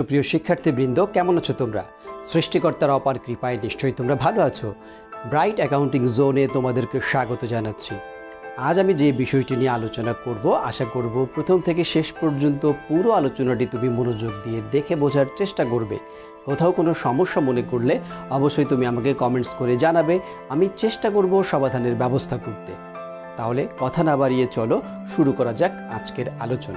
প্রিয় শিক্ষার্থীবৃন্দ, কেমন আছো তোমরা? সৃষ্টিকর্তার অপার কৃপায় নিশ্চয়ই তোমরা ভালো আছো। ব্রাইট অ্যাকাউন্টিং জোনে তোমাদেরকে স্বাগত জানাচ্ছি। আজ আমি যে বিষয়টি নিয়ে আলোচনা করব, আশা করব প্রথম থেকে শেষ পর্যন্ত পুরো আলোচনাটি তুমি মনোযোগ দিয়ে দেখে বোঝার চেষ্টা করবে। কোথাও কোনো সমস্যা মনে করলে অবশ্যই তুমি আমাকে কমেন্টস করে জানাবে, আমি চেষ্টা করব সমাধানের ব্যবস্থা করতে। তাহলে কথা না বাড়িয়ে চলো শুরু করা যাক আজকের আলোচনা।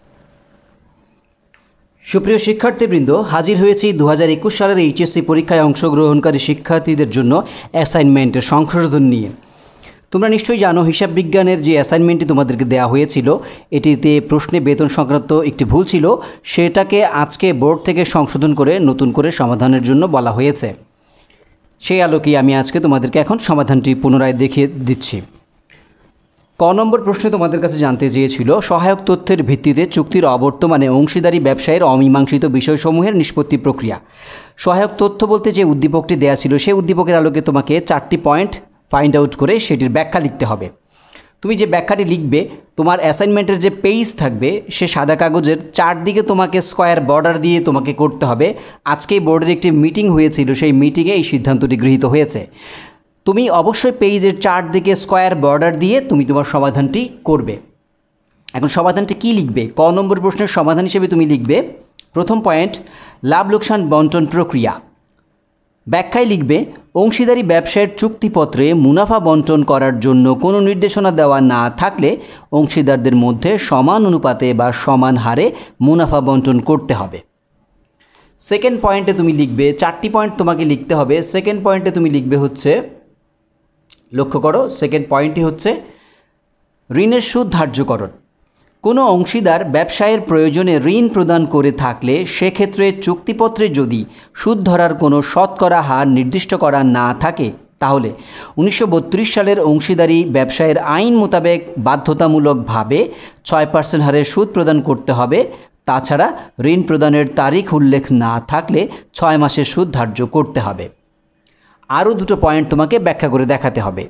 সুপ্রিয় শিক্ষার্থীবৃন্দ, হাজির হয়েছি 2021 সালের এইচএসসি পরীক্ষায় অংশগ্রহণকারী শিক্ষার্থীদের জন্য অ্যাসাইনমেন্টের সংশোধন নিয়ে। তোমরা নিশ্চয়ই জানো, হিসাব বিজ্ঞানের যে অ্যাসাইনমেন্টটি তোমাদেরকে দেওয়া হয়েছিল, এটিতে প্রশ্নে বেতন সংক্রান্ত একটি ভুল ছিল, সেটাকে আজকে বোর্ড থেকে সংশোধন করে নতুন করে সমাধানের জন্য বলা হয়েছে। সেই আলোকেই আমি আজকে তোমাদেরকে এখন সমাধানটি পুনরায় দেখিয়ে দিচ্ছি। ক নম্বর প্রশ্নে তোমাদের কাছে জানতে চেয়েছিল, সহায়ক তথ্যের ভিত্তিতে চুক্তির অবর্তমানে অংশীদারি ব্যবসায়ের অমীমাংসিত বিষয়সমূহের নিষ্পত্তি প্রক্রিয়া। সহায়ক তথ্য বলতে যে উদ্দীপকটি দেওয়া ছিল, সেই উদ্দীপকের আলোকে তোমাকে 4টি পয়েন্ট ফাইন্ড আউট করে সেটির ব্যাখ্যা লিখতে হবে। তুমি যে ব্যাখ্যাটি লিখবে, তোমার অ্যাসাইনমেন্টের যে পেজ থাকবে সে সাদা কাগজের চারদিকে তোমাকে স্কোয়ার বর্ডার দিয়ে তোমাকে করতে হবে। আজকেই বোর্ডের একটি মিটিং হয়েছিল, সেই মিটিংয়ে এই সিদ্ধান্তটি গৃহীত হয়েছে। তুমি অবশ্যই পেজের চারদিকে স্কোয়ার বর্ডার দিয়ে তুমি তোমার সমাধানটি করবে। এখন সমাধানটি কি লিখবে? ক নম্বর প্রশ্নের সমাধান হিসেবে তুমি লিখবে, প্রথম পয়েন্ট, লাভ লোকসান বন্টন প্রক্রিয়া। ব্যাখ্যায় লিখবে, অংশীদারি ব্যবসায়ের চুক্তিপত্রে মুনাফা বন্টন করার জন্য কোনো নির্দেশনা দেওয়া না থাকলে অংশীদারদের মধ্যে সমান অনুপাতে বা সমান হারে মুনাফা বন্টন করতে হবে। সেকেন্ড পয়েন্টে তুমি লিখবে, 4টি পয়েন্ট তোমাকে লিখতে হবে। সেকেন্ড পয়েন্টে তুমি লিখবে হচ্ছে, লক্ষ্য করো, সেকেন্ড পয়েন্টটি হচ্ছে ঋণের সুদ ধার্যকরণ। কোনো অংশীদার ব্যবসায়ের প্রয়োজনে ঋণ প্রদান করে থাকলে সেক্ষেত্রে চুক্তিপত্রে যদি সুদ ধরার কোনো শতকরা হার নির্দিষ্ট করা না থাকে, তাহলে 1932 সালের অংশীদারি ব্যবসায়ের আইন মোতাবেক বাধ্যতামূলকভাবে 6% হারে সুদ প্রদান করতে হবে। তাছাড়া ঋণ প্রদানের তারিখ উল্লেখ না থাকলে 6 মাসের সুদ ধার্য করতে হবে। আরও 2টো পয়েন্ট তোমাকে ব্যাখ্যা করে দেখাতে হবে।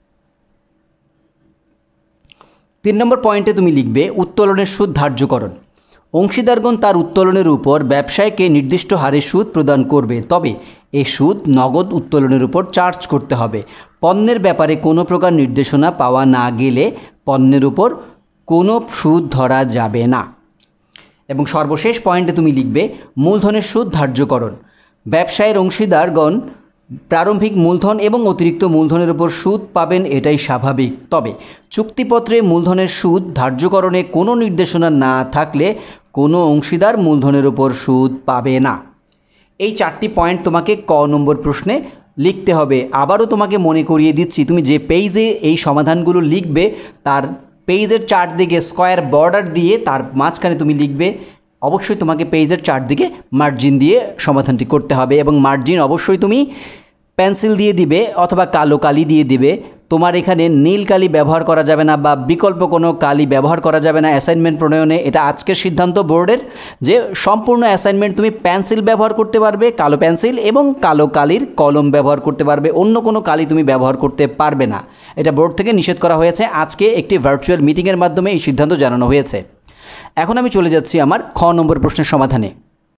3 নম্বর পয়েন্টে তুমি লিখবে, উত্তোলনের সুদ ধার্যকরণ। অংশীদারগণ তার উত্তোলনের উপর ব্যবসায়ীকে নির্দিষ্ট হারে সুদ প্রদান করবে, তবে এই সুদ নগদ উত্তোলনের উপর চার্জ করতে হবে। পণ্যের ব্যাপারে কোনো প্রকার নির্দেশনা পাওয়া না গেলে পণ্যের উপর কোনো সুদ ধরা যাবে না। এবং সর্বশেষ পয়েন্টে তুমি লিখবে, মূলধনের সুদ ধার্যকরণ। ব্যবসায়ের অংশীদারগণ প্রারম্ভিক মূলধন এবং অতিরিক্ত মূলধনের উপর সুদ পাবেন, এটাই স্বাভাবিক। তবে চুক্তিপত্রে মূলধনের সুদ ধার্যকরণে কোনো নির্দেশনা না থাকলে কোনো অংশীদার মূলধনের উপর সুদ পাবে না। এই 4টি পয়েন্ট তোমাকে ক নম্বর প্রশ্নে লিখতে হবে। আবারও তোমাকে মনে করিয়ে দিচ্ছি, তুমি যে পেজে এই সমাধানগুলো লিখবে তার পেজের চারদিকে স্কোয়ার বর্ডার দিয়ে তার মাঝখানে তুমি লিখবে, অবশ্যই তোমাকে পেজের চারদিকে মার্জিন দিয়ে সমাধানটি করতে হবে। এবং মার্জিন অবশ্যই তুমি পেন্সিল দিয়ে দিবে অথবা কালো কালি দিয়ে দিবে। তোমার এখানে নীল কালি ব্যবহার করা যাবে না বা বিকল্প কোনো কালি ব্যবহার করা যাবে না অ্যাসাইনমেন্ট প্রণয়নে। এটা আজকের সিদ্ধান্ত বোর্ডের যে সম্পূর্ণ অ্যাসাইনমেন্ট তুমি পেন্সিল ব্যবহার করতে পারবে, কালো পেন্সিল, এবং কালো কালির কলম ব্যবহার করতে পারবে। অন্য কোনো কালি তুমি ব্যবহার করতে পারবে না। এটা বোর্ড থেকে নিষেধ করা হয়েছে। আজকে একটি ভার্চুয়াল মিটিংয়ের মাধ্যমে এই সিদ্ধান্ত জানানো হয়েছে। এখন আমি চলে যাচ্ছি আমার খ নম্বর প্রশ্নের সমাধানে।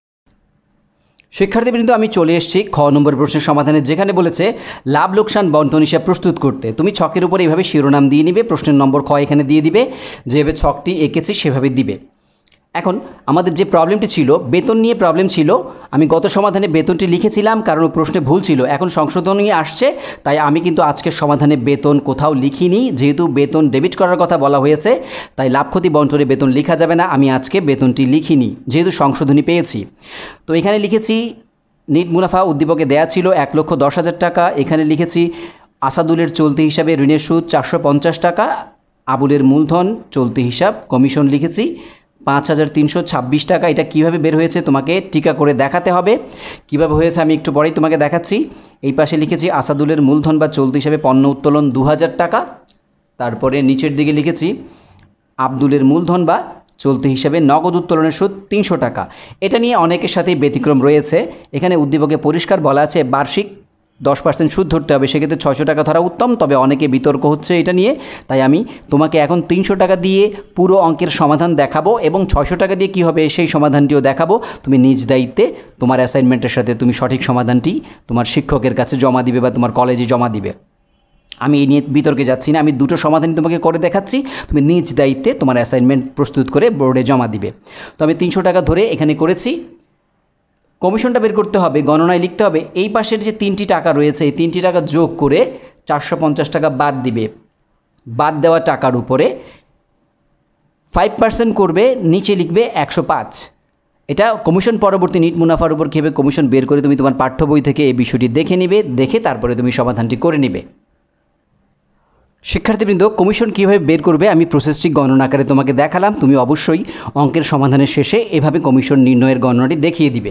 শিক্ষার্থীবৃন্দ, আমি চলে এসেছি খ নম্বর প্রশ্নের সমাধানে, যেখানে বলেছে লাভ লোকসান বন্টন হিসাব প্রস্তুত করতে। তুমি ছকের উপর এইভাবে শিরোনাম দিয়ে নিবে, প্রশ্নের নম্বর খ এখানে দিয়ে দিবে, যেভাবে ছকটি এঁকেছি সেভাবে দিবে। এখন আমাদের যে প্রবলেমটি ছিল, বেতন নিয়ে প্রবলেম ছিল। আমি গত সমাধানে বেতনটি লিখেছিলাম কারণ প্রশ্নে ভুল ছিল। এখন সংশোধন নিয়ে আসছে, তাই আমি কিন্তু আজকের সমাধানে বেতন কোথাও লিখিনি। যেহেতু বেতন ডেবিট করার কথা বলা হয়েছে, তাই লাভ ক্ষতি বন্টনে বেতন লেখা যাবে না। আমি আজকে বেতনটি লিখিনি, যেহেতু সংশোধনী পেয়েছি। তো এখানে লিখেছি নিট মুনাফা উদ্দীপকে দেয়া ছিল 1,10,000 টাকা। এখানে লিখেছি আসাদুলের চলতি হিসাবে ঋণের সুদ 450 টাকা, আবুলের মূলধন চলতি হিসাব কমিশন লিখেছি 5,326 টাকা। এটা কিভাবে বের হয়েছে তোমাকে টিকা করে দেখাতে হবে। কিভাবে হয়েছে আমি একটু পরেই তোমাকে দেখাচ্ছি। এই পাশে লিখেছি আসাদুলের মূলধন বা চলতি হিসাবে পণ্য উত্তোলন 2,000 টাকা। তারপরে নিচের দিকে লিখেছি আব্দুলের মূলধন বা চলতি হিসাবে নগদ উত্তোলনের সুদ 300 টাকা। এটা নিয়ে অনেকের সাথেই ব্যতিক্রম রয়েছে। এখানে উদ্দীপকে পরিষ্কার বলা আছে বার্ষিক 10% সুদ ধরতে হবে, সেক্ষেত্রে 600 টাকা ধরা উত্তম। তবে অনেকে বিতর্ক হচ্ছে এটা নিয়ে, তাই আমি তোমাকে এখন 300 টাকা দিয়ে পুরো অঙ্কের সমাধান দেখাবো এবং 600 টাকা দিয়ে কী হবে সেই সমাধানটিও দেখাবো। তুমি নিজ দায়িত্বে তোমার অ্যাসাইনমেন্টের সাথে তুমি সঠিক সমাধানটি তোমার শিক্ষকের কাছে জমা দিবে বা তোমার কলেজে জমা দিবে। আমি এই নিয়ে বিতর্কে যাচ্ছি না, আমি দুটো সমাধানই তোমাকে করে দেখাচ্ছি, তুমি নিজ দায়িত্বে তোমার অ্যাসাইনমেন্ট প্রস্তুত করে বোর্ডে জমা দিবে। তো আমি 300 টাকা ধরে এখানে করেছি। কমিশনটা বের করতে হবে, গণনায় লিখতে হবে এই পাশের যে 3টি টাকা রয়েছে এই 3টি টাকা যোগ করে 450 টাকা বাদ দিবে। বাদ দেওয়া টাকার উপরে 5% করবে, নিচে লিখবে 105। এটা কমিশন পরবর্তী নিট মুনাফার উপর কীভাবে কমিশন বের করে তুমি তোমার পাঠ্য বই থেকে এই বিষয়টি দেখে নিবে, দেখে তারপরে তুমি সমাধানটি করে নিবে। শিক্ষার্থীবৃন্দ, কমিশন কীভাবে বের করবে আমি প্রসেসটি গণনা আকারে তোমাকে দেখালাম। তুমি অবশ্যই অঙ্কের সমাধানের শেষে এভাবে কমিশন নির্ণয়ের গণনাটি দেখিয়ে দিবে।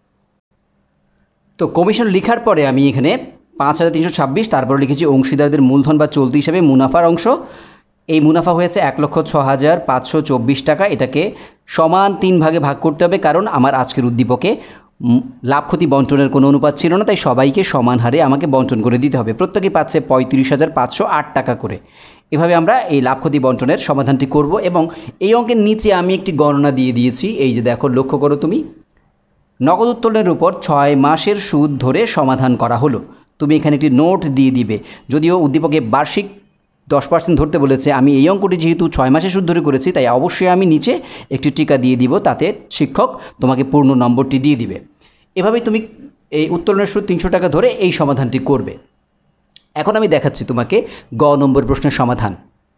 তো কমিশন লেখার পরে আমি এখানে 5326, তারপরে লিখেছি অংশীদারদের মূলধন বা চলতি হিসাবে মুনাফার অংশ। এই মুনাফা হয়েছে 1,06,524 টাকা। এটাকে সমান 3 ভাগে ভাগ করতে হবে, কারণ আমার আজকের উদ্দীপকে লাভ ক্ষতি বন্টনের কোনো অনুপাত ছিল না, তাই সবাইকে সমান হারে আমাকে বন্টন করে দিতে হবে। প্রত্যেকে পাচ্ছে 35,508 টাকা করে। এভাবে আমরা এই লাভ ক্ষতি বন্টনের সমাধানটি করব এবং এই অঙ্কের নিচে আমি একটি গণনা দিয়ে দিয়েছি। এই যে দেখো, লক্ষ্য করো তুমি, নগদ উত্তোলনের উপর 6 মাসের সুদ ধরে সমাধান করা হলো। তুমি এখানে একটি নোট দিয়ে দিবে। যদিও উদ্দীপকে বার্ষিক 10% ধরতে বলেছে, আমি এই অঙ্কটি যেহেতু 6 মাসের সুদ ধরে করেছি তাই অবশ্যই আমি নিচে একটি টিকা দিয়ে দিব, তাতে শিক্ষক তোমাকে পূর্ণ নম্বরটি দিয়ে দিবে। এভাবেই তুমি এই উত্তোলনের সুদ 300 টাকা ধরে এই সমাধানটি করবে। এখন আমি দেখাচ্ছি তোমাকে গ নম্বর প্রশ্নের সমাধান।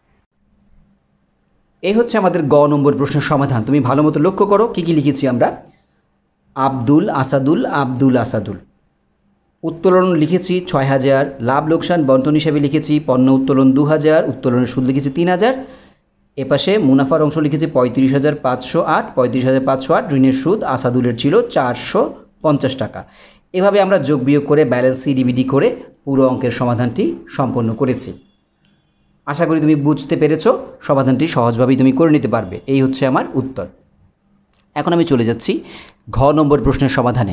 এই হচ্ছে আমাদের গ নম্বর প্রশ্নের সমাধান। তুমি ভালো মতো লক্ষ্য করো কী কী লিখেছি আমরা। আব্দুল আসাদুল, আব্দুল আসাদুল। উত্তোলন লিখেছি 6000, লাভ লোকসান বন্টন হিসেবে লিখেছি পণ্য উত্তোলন 2000, উত্তোলনের সুদ লিখেছি 3000। এপাশে মুনাফার অংশ লিখেছি 35,508, 35,508। ঋণের সুদ আসাদুলের ছিল 450 টাকা। এভাবে আমরা যোগ বিয়োগ করে ব্যালেন্স সিডিবিডি করে পুরো অঙ্কের সমাধানটি সম্পন্ন করেছি। আশা করি তুমি বুঝতে পেরেছো, সমাধানটি সহজভাবেই তুমি করে নিতে পারবে। এই হচ্ছে আমার উত্তর। এখন আমি চলে যাচ্ছি ঘ নম্বর প্রশ্নের সমাধানে।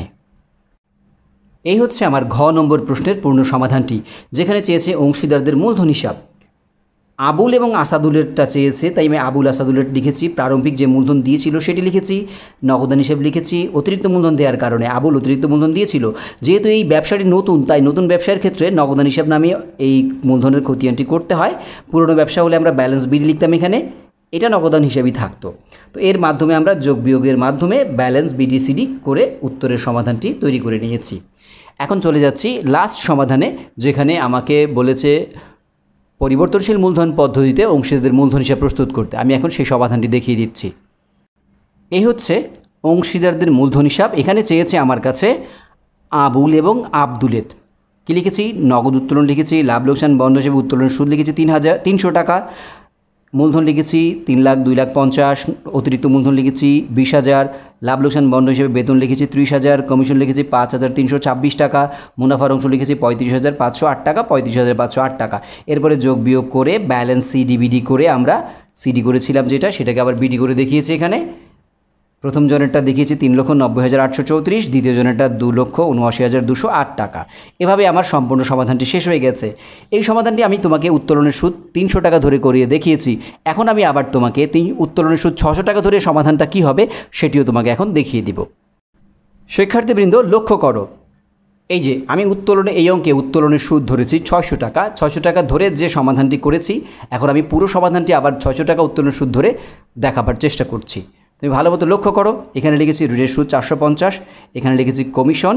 এই হচ্ছে আমার ঘ নম্বর প্রশ্নের পূর্ণ সমাধানটি, যেখানে চেয়েছে অংশীদারদের মূলধন হিসাব। আবুল এবং আসাদুলেরটা চেয়েছে, তাই আমি আবুল আসাদুলের লিখেছি। প্রারম্ভিক যে মূলধন দিয়েছিল সেটি লিখেছি, নগদান হিসেবে লিখেছি। অতিরিক্ত মূলধন দেওয়ার কারণে আবুল অতিরিক্ত মূলধন দিয়েছিল, যেহেতু এই ব্যবসাটি নতুন তাই নতুন ব্যবসার ক্ষেত্রে নগদান হিসাব নামে এই মূলধনের খতিয়ানটি করতে হয়। পুরনো ব্যবসা হলে আমরা ব্যালেন্স বিডি লিখতাম, এখানে এটা নগদান হিসাবেই থাকতো। তো এর মাধ্যমে আমরা যোগ বিয়োগের মাধ্যমে ব্যালেন্স বিডিসিডি করে উত্তরের সমাধানটি তৈরি করে নিয়েছি। এখন চলে যাচ্ছি লাস্ট সমাধানে, যেখানে আমাকে বলেছে পরিবর্তনশীল মূলধন পদ্ধতিতে অংশীদারদের মূলধন হিসাব প্রস্তুত করতে। আমি এখন সেই সমাধানটি দেখিয়ে দিচ্ছি। এই হচ্ছে অংশীদারদের মূলধন হিসাব। এখানে চেয়েছে আমার কাছে আবুল এবং আব্দুলের। কী লিখেছি? নগদ উত্তোলন লিখেছি, লাভ লোকসান বন্ধ হিসেবে উত্তোলনের সুদ লিখেছি 300 টাকা, মূলধন লিখেছি 3,02,50,000, অতিরিক্ত মূলধন লিখেছি 20,000, লাভ লোকসান বন্ধ হিসেবে বেতন লিখেছি 30,000, কমিশন লিখেছি 5,326 টাকা, মুনাফার অংশ লিখেছি 35,508 টাকা, 35,508 টাকা। এরপরে যোগ বিয়োগ করে ব্যালেন্স সিডিবিডি করে আমরা সিডি করেছিলাম যেটা, সেটাকে আবার বিডি করে দেখিয়েছি। এখানে প্রথম জনেরটা দেখিয়েছি 3,90,834, দ্বিতীয় জনেরটা 2,79,208 টাকা। এভাবে আমার সম্পূর্ণ সমাধানটি শেষ হয়ে গেছে। এই সমাধানটি আমি তোমাকে উত্তোলনের সুদ 300 টাকা ধরে করিয়ে দেখিয়েছি। এখন আমি আবার তোমাকে উত্তোলনের সুদ 600 টাকা ধরে সমাধানটা কী হবে সেটিও তোমাকে এখন দেখিয়ে দিব। শিক্ষার্থীবৃন্দ লক্ষ্য করো, এই যে আমি উত্তোলনে এই অঙ্কে উত্তোলনের সুদ ধরেছি 600 টাকা। 600 টাকা ধরে যে সমাধানটি করেছি, এখন আমি পুরো সমাধানটি আবার 600 টাকা উত্তোলনের সুদ ধরে দেখাবার চেষ্টা করছি। তুমি ভালো মতো লক্ষ্য করো, এখানে লিখেছি ঋণের সুদ 450, এখানে লিখেছি কমিশন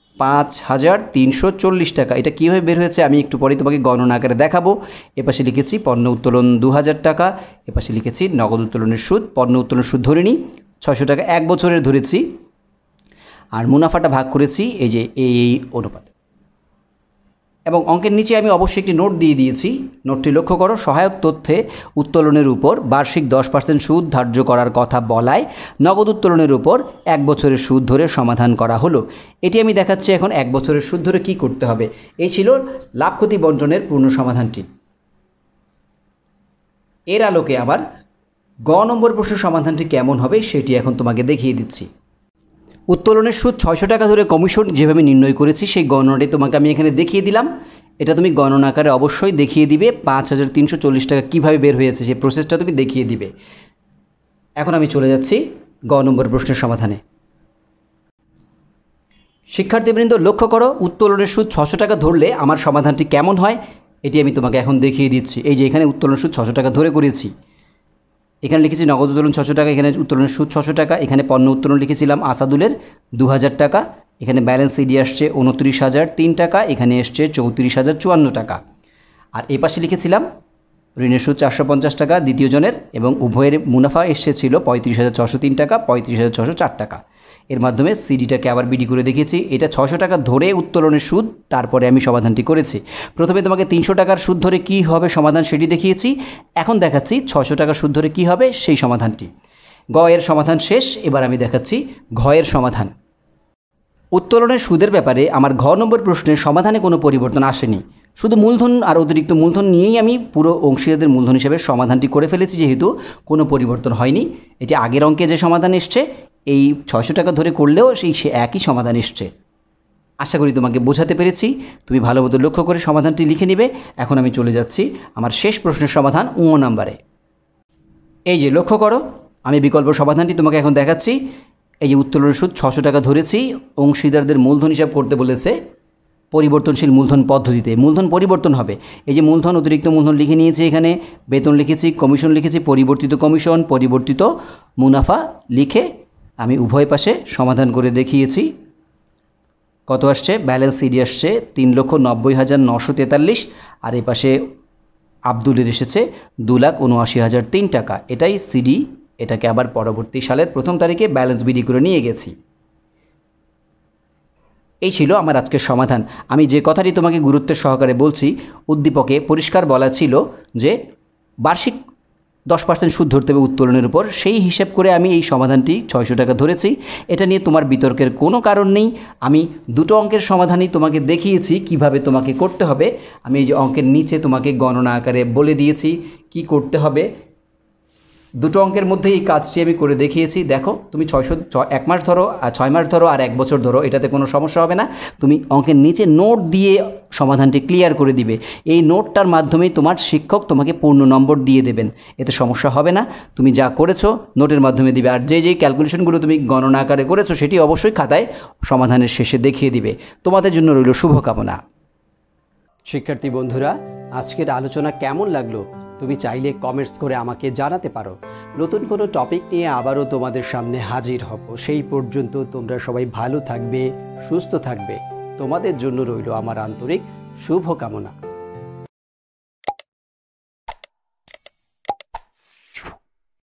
5,340 টাকা। এটা কীভাবে বের হয়েছে আমি একটু পরে তোমাকে গণনা আকারে দেখাবো। এপাশে লিখেছি পণ্য উত্তোলন 2,000 টাকা, এপাশে লিখেছি নগদ উত্তোলনের সুদ। পণ্য উত্তোলনের সুদ ধরে নিই 600 টাকা, 1 বছরের ধরেছি, আর মুনাফাটা ভাগ করেছি এই যে এই অনুপাত। এবং অঙ্কের নিচে আমি অবশ্যই একটি নোট দিয়ে দিয়েছি। নোটটি লক্ষ্য করো, সহায়ক তথ্যে উত্তোলনের উপর বার্ষিক 10% সুদ ধার্য করার কথা বলায় নগদ উত্তোলনের উপর 1 বছরের সুদ ধরে সমাধান করা হলো। এটি আমি দেখাচ্ছি এখন 1 বছরের সুদ ধরে কী করতে হবে। এই ছিল লাভ ক্ষতি বন্টনের পূর্ণ সমাধানটি। এর আলোকে আবার গ নম্বর প্রশ্নের সমাধানটি কেমন হবে সেটি এখন তোমাকে দেখিয়ে দিচ্ছি। উত্তোলনের সুদ 600 টাকা ধরে কমিশন যেভাবে নির্ণয় করেছি সেই গণনাটি তোমাকে আমি এখানে দেখিয়ে দিলাম। এটা তুমি গণনা আকারে অবশ্যই দেখিয়ে দিবে 5340 টাকা কীভাবে বের হয়েছে সেই প্রসেসটা তুমি দেখিয়ে দিবে। এখন আমি চলে যাচ্ছি গ নম্বর প্রশ্নের সমাধানে। শিক্ষার্থীবৃন্দ লক্ষ্য করো, উত্তোলনের সুদ 600 টাকা ধরলে আমার সমাধানটি কেমন হয় এটি আমি তোমাকে এখন দেখিয়ে দিচ্ছি। এই যে এখানে উত্তোলনের সুদ 600 টাকা ধরে করেছি, এখানে লিখেছি নগদ উত্তোলন 600 টাকা, এখানে উত্তোলনের সুদ 600 টাকা, এখানে পণ্য উত্তোলন লিখেছিলাম আসাদুলের 2000 টাকা, এখানে ব্যালেন্স ইডি আসছে 29,003 টাকা, এখানে এসছে 34,054 টাকা। আর এই পাশে লিখেছিলাম ঋণের সুদ 450 টাকা দ্বিতীয় জনের, এবং উভয়ের মুনাফা এসেছিল 35,603 টাকা, 35,604 টাকা। এর মাধ্যমে সিডিটাকে আবার বিডি করে দেখিয়েছি। এটা 600 টাকা ধরে উত্তোলনের সুদ, তারপরে আমি সমাধানটি করেছি। প্রথমে তোমাকে 300 টাকার সুদ ধরে কী হবে সমাধান সেটি দেখিয়েছি, এখন দেখাচ্ছি 600 টাকার সুদ ধরে কী হবে সেই সমাধানটি। গ এর সমাধান শেষ, এবার আমি দেখাচ্ছি ঘ এর সমাধান। উত্তোলনের সুদের ব্যাপারে আমার ঘ নম্বর প্রশ্নের সমাধানে কোনো পরিবর্তন আসেনি, শুধু মূলধন আর অতিরিক্ত মূলধন নিয়েই আমি পুরো অংশীদারদের মূলধন হিসেবে সমাধানটি করে ফেলেছি, যেহেতু কোনো পরিবর্তন হয়নি। এটি আগের অঙ্কে যে সমাধান এসছে এই 600 টাকা ধরে করলেও সে একই সমাধান এসছে। আশা করি তোমাকে বোঝাতে পেরেছি, তুমি ভালো মতো লক্ষ্য করে সমাধানটি লিখে নিবে। এখন আমি চলে যাচ্ছি আমার শেষ প্রশ্নের সমাধান ও নাম্বারে। এই যে লক্ষ্য করো, আমি বিকল্প সমাধানটি তোমাকে এখন দেখাচ্ছি। এই যে উত্তোলনের সুদ 600 টাকা ধরেছি, অংশীদারদের মূলধন হিসাব করতে বলেছে পরিবর্তনশীল মূলধন পদ্ধতিতে। মূলধন পরিবর্তন হবে, এই যে মূলধন অতিরিক্ত মূলধন লিখে নিয়েছি, এখানে বেতন লিখেছি, কমিশন লিখেছি, পরিবর্তিত কমিশন, পরিবর্তিত মুনাফা লিখে আমি উভয় পাশে সমাধান করে দেখিয়েছি। কত আসছে? ব্যালেন্স সিডি আসছে 3,90,943, আর এই পাশে আব্দুলের এসেছে 2,79,003 টাকা। এটাই সিডি, এটাকে আবার পরবর্তী সালের 1 তারিখে ব্যালেন্স বিডি করে নিয়ে গেছি। এই ছিল আমার আজকের সমাধান। আমি যে কথাটি তোমাকে গুরুত্বের সহকারে বলছি, উদ্দীপকে পরিষ্কার বলা ছিল যে বার্ষিক 10% সুদ ধরতে হবে উত্তোলনের উপর, সেই হিসেব করে আমি এই সমাধানটি 600 টাকা ধরেছি। এটা নিয়ে তোমার বিতর্কের কোনো কারণ নেই। আমি দুটো অঙ্কের সমাধানই তোমাকে দেখিয়েছি কিভাবে তোমাকে করতে হবে। আমি এই যে অঙ্কের নিচে তোমাকে গণনা আকারে বলে দিয়েছি কি করতে হবে। দুটো অঙ্কের মধ্যে এই কাজটি আমি করে দেখিয়েছি। দেখো, তুমি 1 মাস ধরো, আর 6 মাস ধরো, আর 1 বছর ধরো, এটাতে কোনো সমস্যা হবে না। তুমি অঙ্কের নিচে নোট দিয়ে সমাধানটি ক্লিয়ার করে দিবে। এই নোটটার মাধ্যমেই তোমার শিক্ষক তোমাকে পূর্ণ নম্বর দিয়ে দেবেন, এতে সমস্যা হবে না। তুমি যা করেছো নোটের মাধ্যমে দিবে, আর যেই ক্যালকুলেশনগুলো তুমি গণনা আকারে করেছো সেটি অবশ্যই খাতায় সমাধানের শেষে দেখিয়ে দিবে। তোমাদের জন্য রইল শুভকামনা। শিক্ষার্থী বন্ধুরা, আজকের আলোচনা কেমন লাগলো তুমি চাইলে কমেন্টস করে আমাকে জানাতে পারো। নতুন কোনো টপিক নিয়ে আবারও তোমাদের সামনে হাজির হব। সেই পর্যন্ত তোমরা সবাই ভালো থাকবে, সুস্থ থাকবে। তোমাদের জন্য রইল আমার আন্তরিক শুভকামনা।